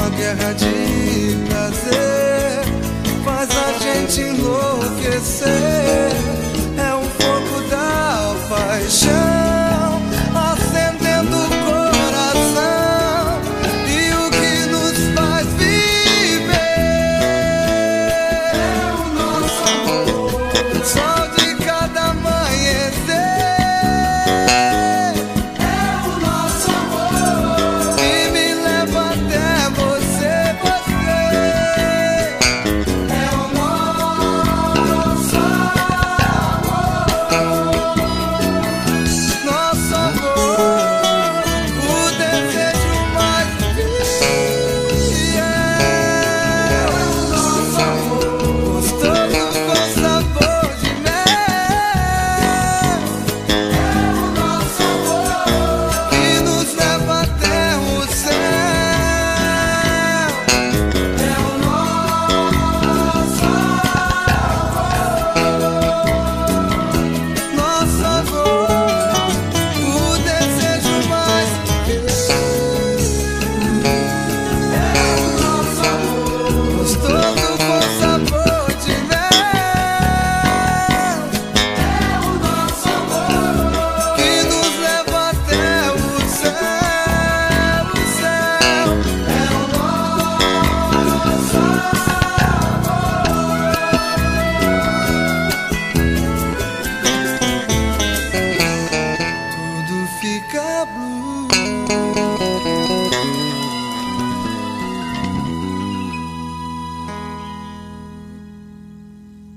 uma guerra de prazer, faz a gente enlouquecer. É o fogo da paixão acendendo o coração, e o que nos faz viver é o nosso amor, o sol de cada amanhecer. É o nosso amor que me leva até você, é o nosso amor, o desejo mais fiel. É o nosso amor, gostoso com sabor de mel. É o nosso amor que nos leva até o céu. É o nosso amor, o desejo mais é o nosso amor, gostoso com sabor de mel. É o nosso amor que nos leva até o céu, o céu. É o nosso amor. Tudo fica blue